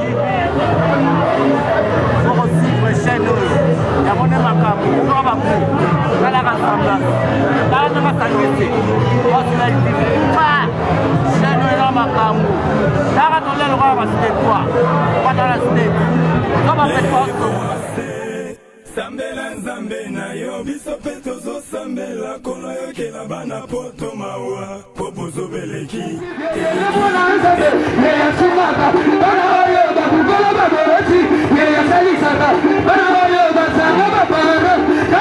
Faut suivre chaîne. Il y a mon macabre. On va pas plus. Là, la rassemblage. Là, on va s'agresser. On va se la dire. Chaîne là, macabre. Là, on va le roi, on va se détoire. On va dans la cité. On va faire quoi? Sambela nzambe na yo biso pe tozo sambela kono yo kela bana poto mawa popozo beleki Bana nzambe ya sumaka bana yo ba kukola ba boroti ya salisaka bana yo ba sanga ba para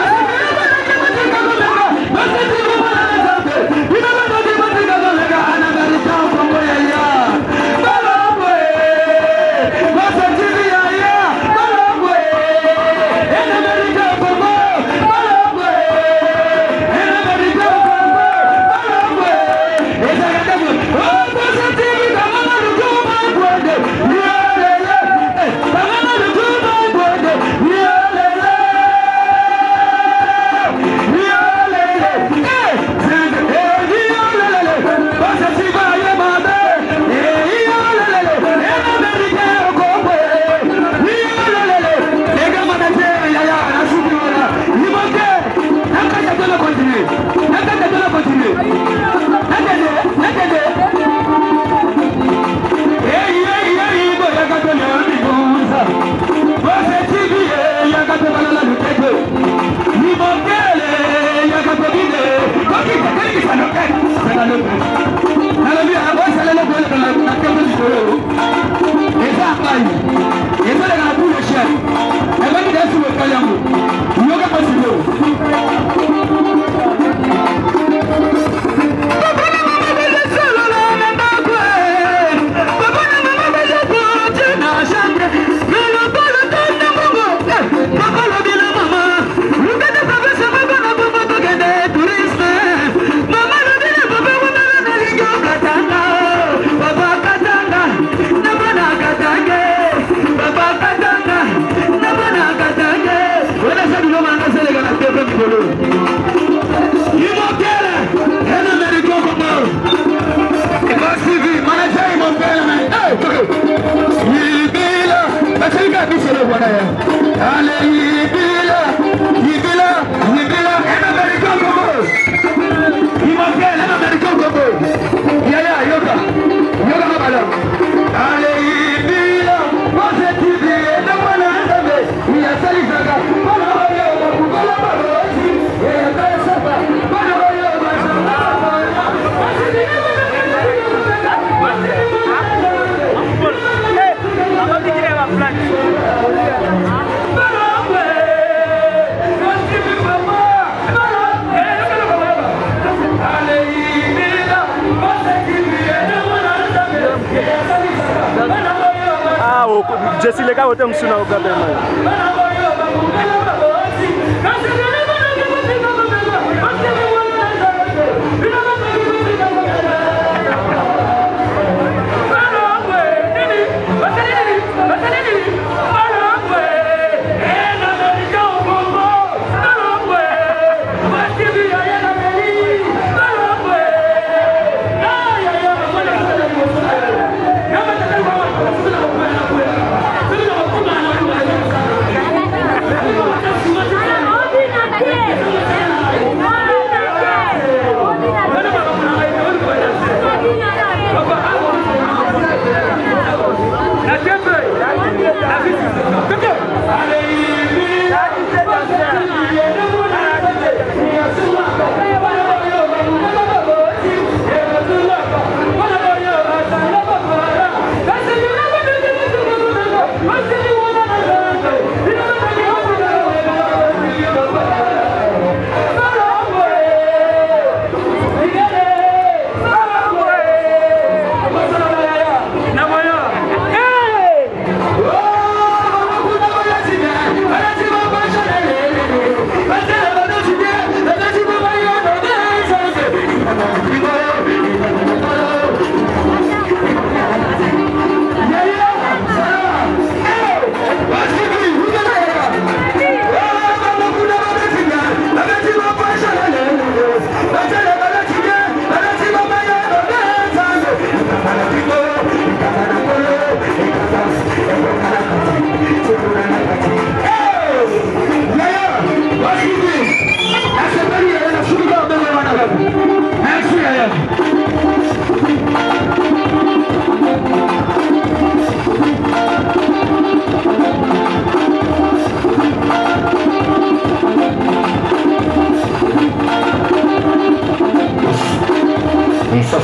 Jesse lega wote msuna ugabe mai.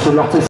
sur leur